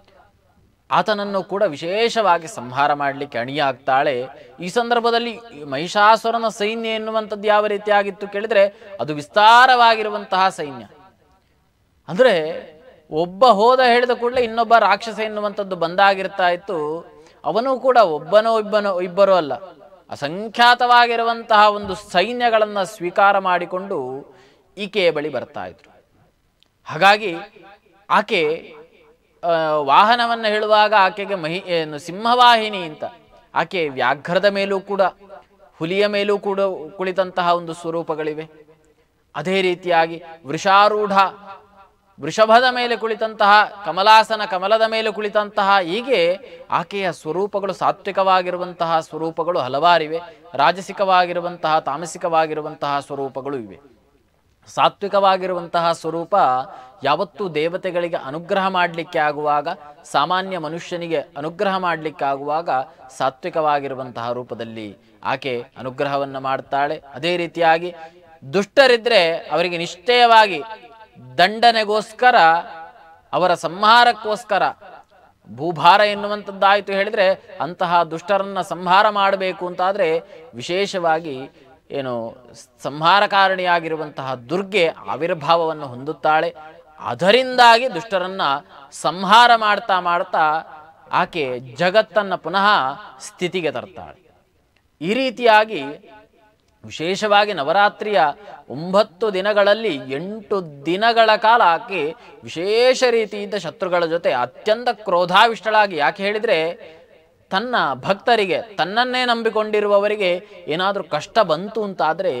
ಆತನನ್ನು ಕೂಡ ವಿಶೇಷವಾಗಿ ಸಂಹಾರ ಮಾಡಲಿಕ್ಕೆ ಅಣಿಯಾಗ್ತಾಳೆ. ಈ ಸಂದರ್ಭದಲ್ಲಿ ಮಹಿಷಾಸುರನ ಸೈನ್ಯ ಎನ್ನುವಂಥದ್ದು ಯಾವ ರೀತಿಯಾಗಿತ್ತು ಕೇಳಿದರೆ, ಅದು ವಿಸ್ತಾರವಾಗಿರುವಂತಹ ಸೈನ್ಯ. ಅಂದರೆ ಒಬ್ಬ ಹೋದ ಹೇಳಿದ ಕೂಡಲೇ ಇನ್ನೊಬ್ಬ ರಾಕ್ಷಸ ಎನ್ನುವಂಥದ್ದು ಬಂದಾಗಿರ್ತಾ ಇತ್ತು. ಅವನು ಕೂಡ ಒಬ್ಬನೋ ಇಬ್ಬರೋ ಅಲ್ಲ, ಅಸಂಖ್ಯಾತವಾಗಿರುವಂತಹ ಒಂದು ಸೈನ್ಯಗಳನ್ನು ಸ್ವೀಕಾರ ಮಾಡಿಕೊಂಡು ಈಕೆಯ ಬಳಿ ಬರ್ತಾ ಇದ್ರು. ಹಾಗಾಗಿ ಆಕೆ ವಾಹನವನ್ನು ಹೇಳುವಾಗ ಆಕೆಗೆ ಸಿಂಹವಾಹಿನಿ ಅಂತ, ಆಕೆ ವ್ಯಾಘ್ರದ ಮೇಲೂ ಕೂಡ ಹುಲಿಯ ಮೇಲೂ ಕೂಡ ಕುಳಿತಂತಹ ಒಂದು ಸ್ವರೂಪಗಳಿವೆ. ಅದೇ ರೀತಿಯಾಗಿ ವೃಷಾರೂಢ ವೃಷಭದ ಮೇಲೆ ಕುಳಿತಂತಹ, ಕಮಲದ ಮೇಲೆ ಕುಳಿತಂತಹ, ಹೀಗೆ ಆಕೆಯ ಸ್ವರೂಪಗಳು ಸಾತ್ವಿಕವಾಗಿರುವಂತಹ ಸ್ವರೂಪಗಳು ಹಲವಾರಿವೆ. ರಾಜಸಿಕವಾಗಿರುವಂತಹ ತಾಮಸಿಕವಾಗಿರುವಂತಹ ಸ್ವರೂಪಗಳು ಇವೆ. ಸಾತ್ವಿಕವಾಗಿರುವಂತಹ ಸ್ವರೂಪ ಯಾವತ್ತೂ ದೇವತೆಗಳಿಗೆ ಅನುಗ್ರಹ ಮಾಡಲಿಕ್ಕೆ ಆಗುವಾಗ, ಸಾಮಾನ್ಯ ಮನುಷ್ಯನಿಗೆ ಅನುಗ್ರಹ ಮಾಡಲಿಕ್ಕೆ ಆಗುವಾಗ ಸಾತ್ವಿಕವಾಗಿರುವಂತಹ ರೂಪದಲ್ಲಿ ಆಕೆ ಅನುಗ್ರಹವನ್ನು ಮಾಡ್ತಾಳೆ. ಅದೇ ರೀತಿಯಾಗಿ ದುಷ್ಟರಿದ್ರೆ ಅವರಿಗೆ ನಿಶ್ಚಯವಾಗಿ ದಂಡನೆಗೋಸ್ಕರ, ಅವರ ಸಂಹಾರಕ್ಕೋಸ್ಕರ ಭೂಭಾರ ಎನ್ನುವಂಥದ್ದಾಯಿತು ಹೇಳಿದರೆ, ಅಂತಹ ದುಷ್ಟರನ್ನು ಸಂಹಾರ ಮಾಡಬೇಕು ಅಂತಾದರೆ ವಿಶೇಷವಾಗಿ ಏನು ಸಂಹಾರಕಾರಣಿಯಾಗಿರುವಂತಹ ದುರ್ಗೆ ಆವಿರ್ಭಾವವನ್ನು ಹೊಂದುತ್ತಾಳೆ. ಅದರಿಂದಾಗಿ ದುಷ್ಟರನ್ನ ಸಂಹಾರ ಮಾಡ್ತಾ ಮಾಡ್ತಾ ಆಕೆ ಜಗತ್ತನ್ನು ಪುನಃ ಸ್ಥಿತಿಗೆ ತರ್ತಾಳೆ. ಈ ರೀತಿಯಾಗಿ ವಿಶೇಷವಾಗಿ ನವರಾತ್ರಿಯ 9 ದಿನಗಳಲ್ಲಿ 8 ದಿನಗಳ ಕಾಲ ಆಕೆ ವಿಶೇಷ ರೀತಿಯಿಂದ ಶತ್ರುಗಳ ಜೊತೆ ಅತ್ಯಂತ ಕ್ರೋಧಾವಿಷ್ಟಳಾಗಿ, ಯಾಕೆ ಹೇಳಿದರೆ ತನ್ನ ಭಕ್ತರಿಗೆ, ತನ್ನನ್ನೇ ನಂಬಿಕೊಂಡಿರುವವರಿಗೆ ಏನಾದರೂ ಕಷ್ಟ ಬಂತು ಅಂತಾದರೆ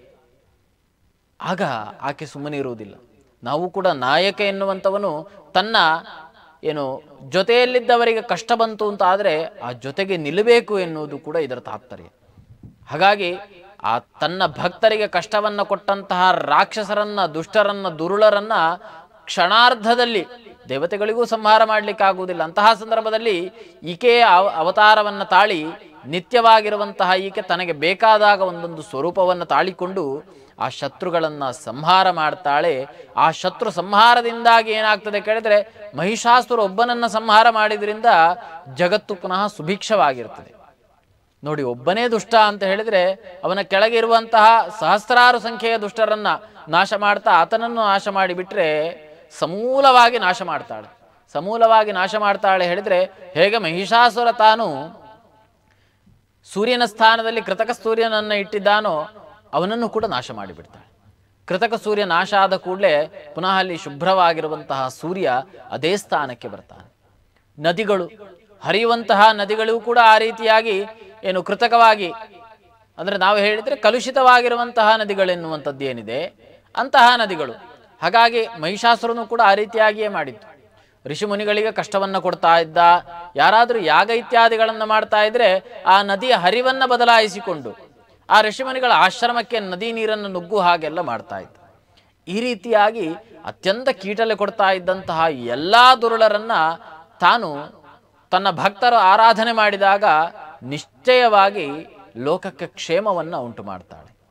ಆಗ ಆಕೆ ಸುಮ್ಮನೆ ಇರುವುದಿಲ್ಲ. ನಾವು ಕೂಡ ನಾಯಕ ಎನ್ನುವಂಥವನು ತನ್ನ ಜೊತೆಯಲ್ಲಿದ್ದವರಿಗೆ ಕಷ್ಟ ಬಂತು ಅಂತಾದರೆ ಆ ಜೊತೆಗೆ ನಿಲ್ಲಬೇಕು ಎನ್ನುವುದು ಕೂಡ ಇದರ ತಾತ್ಪರ್ಯ. ಹಾಗಾಗಿ ಆ ತನ್ನ ಭಕ್ತರಿಗೆ ಕಷ್ಟವನ್ನು ಕೊಟ್ಟಂತಹ ರಾಕ್ಷಸರನ್ನ, ದುಷ್ಟರನ್ನ, ದುರುಳರನ್ನ ಕ್ಷಣಾರ್ಧದಲ್ಲಿ ದೇವತೆಗಳಿಗೂ ಸಂಹಾರ ಮಾಡಲಿಕ್ಕಾಗುವುದಿಲ್ಲ. ಅಂತಹ ಸಂದರ್ಭದಲ್ಲಿ ಈಕೆಯ ಅವತಾರವನ್ನು ತಾಳಿ ನಿತ್ಯವಾಗಿರುವಂತಹ ಈಕೆ ತನಗೆ ಬೇಕಾದಾಗ ಒಂದೊಂದು ಸ್ವರೂಪವನ್ನು ತಾಳಿಕೊಂಡು ಆ ಶತ್ರುಗಳನ್ನು ಸಂಹಾರ ಮಾಡ್ತಾಳೆ. ಆ ಶತ್ರು ಸಂಹಾರದಿಂದಾಗಿ ಏನಾಗ್ತದೆ ಕೇಳಿದರೆ, ಮಹಿಷಾಸುರ ಒಬ್ಬನನ್ನು ಸಂಹಾರ ಮಾಡಿದ್ರಿಂದ ಜಗತ್ತು ಪುನಃ ಸುಭಿಕ್ಷವಾಗಿರ್ತದೆ. ನೋಡಿ, ಒಬ್ಬನೇ ದುಷ್ಟ ಅಂತ ಹೇಳಿದರೆ ಅವನ ಕೆಳಗೆ ಇರುವಂತಹ ಸಹಸ್ರಾರು ಸಂಖ್ಯೆಯ ದುಷ್ಟರನ್ನ ನಾಶ ಮಾಡ್ತಾ ಆತನನ್ನು ನಾಶ ಮಾಡಿಬಿಟ್ರೆ ಸಮೂಲವಾಗಿ ನಾಶ ಮಾಡ್ತಾಳೆ. ಸಮೂಲವಾಗಿ ನಾಶ ಮಾಡ್ತಾಳೆ ಹೇಳಿದರೆ, ಹೇಗೆ ಮಹಿಷಾಸುರ ತಾನು ಸೂರ್ಯನ ಸ್ಥಾನದಲ್ಲಿ ಕೃತಕ ಸೂರ್ಯನನ್ನು ಇಟ್ಟಿದ್ದಾನೋ ಅವನನ್ನು ಕೂಡ ನಾಶ ಮಾಡಿಬಿಡ್ತಾಳೆ. ಕೃತಕ ಸೂರ್ಯ ನಾಶ ಆದ ಕೂಡಲೇ ಪುನಃ ಅಲ್ಲಿ ಶುಭ್ರವಾಗಿರುವಂತಹ ಸೂರ್ಯ ಅದೇ ಸ್ಥಾನಕ್ಕೆ ಬರ್ತಾನೆ. ನದಿಗಳು, ಹರಿಯುವಂತಹ ನದಿಗಳು ಕೂಡ ಆ ರೀತಿಯಾಗಿ ಕೃತಕವಾಗಿ, ಅಂದರೆ ನಾವು ಹೇಳಿದರೆ ಕಲುಷಿತವಾಗಿರುವಂತಹ ನದಿಗಳೆನ್ನುವಂಥದ್ದು ಏನಿದೆ ಅಂತಹ ನದಿಗಳು. ಹಾಗಾಗಿ ಮಹಿಷಾಸುರನು ಕೂಡ ಆ ರೀತಿಯಾಗಿಯೇ ಮಾಡಿದ್ದು. ಋಷಿಮುನಿಗಳಿಗೆ ಕಷ್ಟವನ್ನು ಕೊಡ್ತಾ ಇದ್ದ. ಯಾರಾದರೂ ಯಾಗ ಇತ್ಯಾದಿಗಳನ್ನು ಮಾಡ್ತಾ ಇದ್ರೆ ಆ ನದಿಯ ಹರಿವನ್ನು ಬದಲಾಯಿಸಿಕೊಂಡು ಆ ಋಷಿಮುನಿಗಳ ಆಶ್ರಮಕ್ಕೆ ನದಿ ನೀರನ್ನು ನುಗ್ಗು ಹಾಗೆಲ್ಲ ಮಾಡ್ತಾ ಇದ್ದ. ಈ ರೀತಿಯಾಗಿ ಅತ್ಯಂತ ಕೀಟಲೆ ಕೊಡ್ತಾ ಇದ್ದಂತಹ ಎಲ್ಲ ದುರುಳರನ್ನ ತಾನು ತನ್ನ ಭಕ್ತರು ಆರಾಧನೆ ಮಾಡಿದಾಗ ನಿಶ್ಚಯವಾಗಿ ಲೋಕಕ್ಕೆ ಕ್ಷೇಮವನ್ನು ಉಂಟು ಮಾಡ್ತಾಳೆ.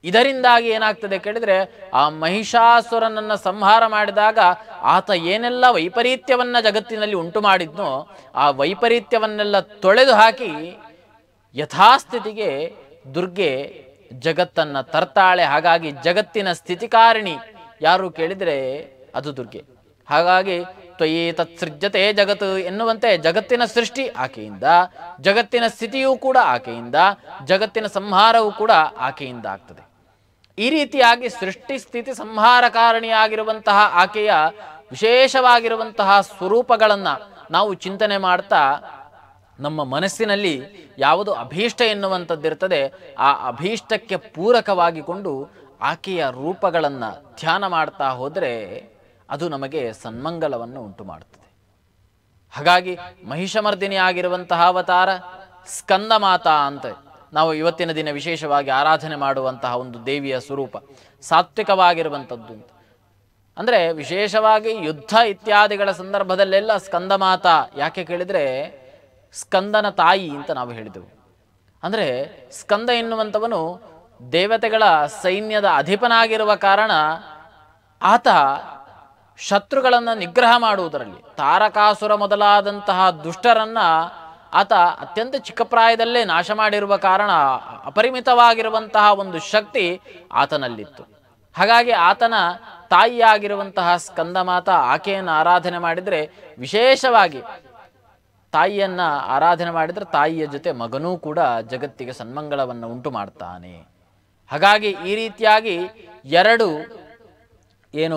ಇದರಿಂದಾಗಿ ಏನಾಗ್ತದೆ ಕೇಳಿದರೆ, ಆ ಮಹಿಷಾಸುರನನ್ನು ಸಂಹಾರ ಮಾಡಿದಾಗ ಆತ ಏನೆಲ್ಲ ವೈಪರೀತ್ಯವನ್ನ ಜಗತ್ತಿನಲ್ಲಿ ಉಂಟು ಮಾಡಿದ್ನೋ ಆ ವೈಪರೀತ್ಯವನ್ನೆಲ್ಲ ತೊಳೆದು ಹಾಕಿ ಯಥಾಸ್ಥಿತಿಗೆ ದುರ್ಗೆ ಜಗತ್ತನ್ನ ತರ್ತಾಳೆ. ಹಾಗಾಗಿ ಜಗತ್ತಿನ ಸ್ಥಿತಿಕಾರಿಣಿ ಯಾರು ಕೇಳಿದರೆ ಅದು ದುರ್ಗೆ. ಹಾಗಾಗಿ ತ್ವಯಿ ತತ್ಸೃಜ್ಯತೆ ಜಗತ್ತು ಎನ್ನುವಂತೆ ಜಗತ್ತಿನ ಸೃಷ್ಟಿ ಆಕೆಯಿಂದ, ಜಗತ್ತಿನ ಸ್ಥಿತಿಯೂ ಕೂಡ ಆಕೆಯಿಂದ, ಜಗತ್ತಿನ ಸಂಹಾರವೂ ಕೂಡ ಆಕೆಯಿಂದ ಆಗ್ತದೆ. ಈ ರೀತಿಯಾಗಿ ಸೃಷ್ಟಿ ಸ್ಥಿತಿ ಸಂಹಾರಕಾರಣಿಯಾಗಿರುವಂತಹ ಆಕೆಯ ವಿಶೇಷವಾಗಿರುವಂತಹ ಸ್ವರೂಪಗಳನ್ನು ನಾವು ಚಿಂತನೆ ಮಾಡ್ತಾ ನಮ್ಮ ಮನಸ್ಸಿನಲ್ಲಿ ಯಾವುದು ಅಭೀಷ್ಟ ಎನ್ನುವಂಥದ್ದಿರ್ತದೆ ಆ ಅಭೀಷ್ಟಕ್ಕೆ ಪೂರಕವಾಗಿಕೊಂಡು ಆಕೆಯ ರೂಪಗಳನ್ನು ಧ್ಯಾನ ಮಾಡ್ತಾ ಹೋದರೆ ಅದು ನಮಗೆ ಸನ್ಮಂಗಲವನ್ನು ಉಂಟು ಮಾಡುತ್ತದೆ. ಹಾಗಾಗಿ ಮಹಿಷಮರ್ದಿನಿ ಆಗಿರುವಂತಹ ಅವತಾರ ಸ್ಕಂದ ಮಾತಾ ಅಂತ ನಾವು ಇವತ್ತಿನ ದಿನ ವಿಶೇಷವಾಗಿ ಆರಾಧನೆ ಮಾಡುವಂತಹ ಒಂದು ದೇವಿಯ ಸ್ವರೂಪ ಸಾತ್ವಿಕವಾಗಿರುವಂಥದ್ದು ಅಂತ. ಅಂದರೆ ವಿಶೇಷವಾಗಿ ಯುದ್ಧ ಇತ್ಯಾದಿಗಳ ಸಂದರ್ಭದಲ್ಲೆಲ್ಲ ಸ್ಕಂದ ಮಾತಾ ಯಾಕೆ ಕೇಳಿದರೆ ಸ್ಕಂದನ ತಾಯಿ ಅಂತ ನಾವು ಹೇಳಿದೆವು. ಅಂದರೆ ಸ್ಕಂದ ಎನ್ನುವಂಥವನು ದೇವತೆಗಳ ಸೈನ್ಯದ ಅಧಿಪನಾಗಿರುವ ಕಾರಣ ಆತ ಶತ್ರುಗಳನ್ನು ನಿಗ್ರಹ ಮಾಡುವುದರಲ್ಲಿ, ತಾರಕಾಸುರ ಮೊದಲಾದಂತಹ ದುಷ್ಟರನ್ನ ಆತ ಅತ್ಯಂತ ಚಿಕ್ಕ ಪ್ರಾಯದಲ್ಲೇ ನಾಶ ಮಾಡಿರುವ ಕಾರಣ ಅಪರಿಮಿತವಾಗಿರುವಂತಹ ಒಂದು ಶಕ್ತಿ ಆತನಲ್ಲಿತ್ತು. ಹಾಗಾಗಿ ಆತನ ತಾಯಿಯಾಗಿರುವಂತಹ ಸ್ಕಂದ ಮಾತಾ ಆಕೆಯನ್ನು ಆರಾಧನೆ ಮಾಡಿದರೆ, ವಿಶೇಷವಾಗಿ ತಾಯಿಯನ್ನ ಆರಾಧನೆ ಮಾಡಿದರೆ ತಾಯಿಯ ಜೊತೆ ಮಗನೂ ಕೂಡ ಜಗತ್ತಿಗೆ ಸನ್ಮಂಗಳವನ್ನು ಉಂಟು ಮಾಡ್ತಾನೆ. ಹಾಗಾಗಿ ಈ ರೀತಿಯಾಗಿ ಎರಡು ಏನು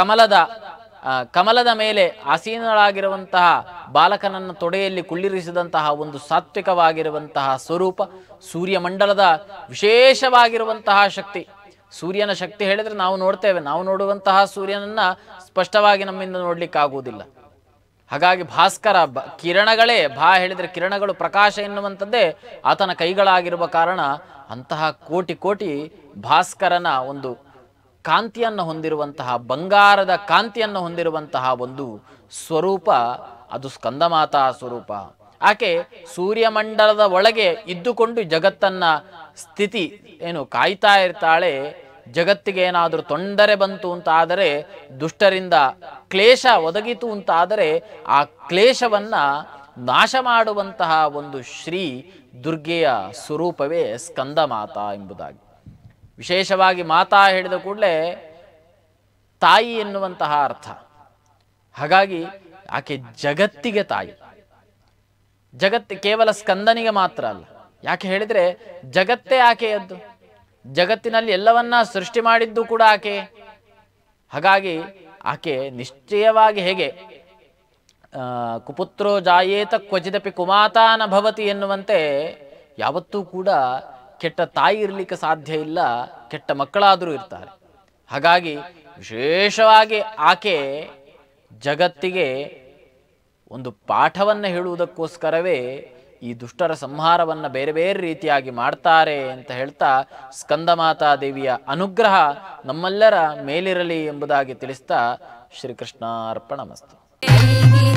ಕಮಲದ ಮೇಲೆ ಆಸೀನಳಾಗಿರುವಂತಹ ಬಾಲಕನನ್ನು ತೊಡೆಯಲ್ಲಿ ಕುಳ್ಳಿರಿಸಿದಂತಹ ಒಂದು ಸಾತ್ವಿಕವಾಗಿರುವಂತಹ ಸ್ವರೂಪ, ಸೂರ್ಯಮಂಡಲದ ವಿಶೇಷವಾಗಿರುವಂತಹ ಶಕ್ತಿ. ಸೂರ್ಯನ ಶಕ್ತಿ ಹೇಳಿದರೆ ನಾವು ನೋಡ್ತೇವೆ, ನಾವು ನೋಡುವಂತಹ ಸೂರ್ಯನನ್ನ ಸ್ಪಷ್ಟವಾಗಿ ನಮ್ಮಿಂದ ನೋಡ್ಲಿಕ್ಕಾಗುವುದಿಲ್ಲ. ಹಾಗಾಗಿ ಭಾಸ್ಕರ ಕಿರಣಗಳೇ, ಹೇಳಿದರೆ ಕಿರಣಗಳು ಪ್ರಕಾಶ ಎನ್ನುವಂಥದ್ದೇ ಆತನ ಕೈಗಳಾಗಿರುವ ಕಾರಣ ಅಂತಹ ಕೋಟಿ ಕೋಟಿ ಭಾಸ್ಕರನ ಒಂದು ಕಾಂತಿಯನ್ನು ಹೊಂದಿರುವಂತಹ, ಬಂಗಾರದ ಕಾಂತಿಯನ್ನು ಹೊಂದಿರುವಂತಹ ಒಂದು ಸ್ವರೂಪ ಅದು ಸ್ಕಂದಮಾತಾ ಸ್ವರೂಪ. ಆಕೆ ಸೂರ್ಯಮಂಡಲದ ಒಳಗೆ ಇದ್ದುಕೊಂಡು ಜಗತ್ತನ್ನ ಸ್ಥಿತಿ ಕಾಯ್ತಾ ಇರ್ತಾಳೆ. ಜಗತ್ತಿಗೆ ಏನಾದರೂ ತೊಂದರೆ ಬಂತು ಅಂತಾದರೆ, ದುಷ್ಟರಿಂದ ಕ್ಲೇಶ ಒದಗಿತು ಅಂತಾದರೆ ಆ ಕ್ಲೇಶವನ್ನ ನಾಶ ಮಾಡುವಂತಹ ಒಂದು ಶ್ರೀ ದುರ್ಗೆಯ ಸ್ವರೂಪವೇ ಸ್ಕಂದ ಮಾತಾ ಎಂಬುದಾಗಿ. ವಿಶೇಷವಾಗಿ ಮಾತಾ ಹೇಳಿದ ಕೂಡಲೇ ತಾಯಿ ಎನ್ನುವಂತಹ ಅರ್ಥ. ಹಾಗಾಗಿ ಆಕೆ ಜಗತ್ತಿಗೆ ತಾಯಿ. ಜಗತ್ತು ಕೇವಲ ಸ್ಕಂದನಿಗೆ ಮಾತ್ರ ಅಲ್ಲ. ಯಾಕೆ ಹೇಳಿದರೆ ಜಗತ್ತೇ ಆಕೆಯದ್ದು, ಜಗತ್ತಿನಲ್ಲಿ ಎಲ್ಲವನ್ನ ಸೃಷ್ಟಿ ಮಾಡಿದ್ದು ಕೂಡ ಆಕೆ. ಹಾಗಾಗಿ ಆಕೆ ನಿಶ್ಚಯವಾಗಿ ಹೇಗೆ ಕುಪುತ್ರೋ ಜಾಯೇತ ಕ್ವಚಿದಪಿ ಕುಮಾತಾನ ಭವತಿ ಎನ್ನುವಂತೆ ಯಾವತ್ತೂ ಕೂಡ ಕೆಟ್ಟ ತಾಯಿ ಇರಲಿಕ್ಕೆ ಸಾಧ್ಯ ಇಲ್ಲ, ಕೆಟ್ಟ ಮಕ್ಕಳಾದರೂ ಇರ್ತಾರೆ. ಹಾಗಾಗಿ ವಿಶೇಷವಾಗಿ ಆಕೆ ಜಗತ್ತಿಗೆ ಒಂದು ಪಾಠವನ್ನು ಹೇಳುವುದಕ್ಕೋಸ್ಕರವೇ ಈ ದುಷ್ಟರ ಸಂಹಾರವನ್ನು ಬೇರೆ ಬೇರೆ ರೀತಿಯಾಗಿ ಮಾಡ್ತಾರೆ ಅಂತ ಹೇಳ್ತಾ ಸ್ಕಂದಮಾತಾ ದೇವಿಯ ಅನುಗ್ರಹ ನಮ್ಮೆಲ್ಲರ ಮೇಲಿರಲಿ ಎಂಬುದಾಗಿ ತಿಳಿಸ್ತಾ ಶ್ರೀಕೃಷ್ಣಾರ್ಪಣಮಸ್ತು.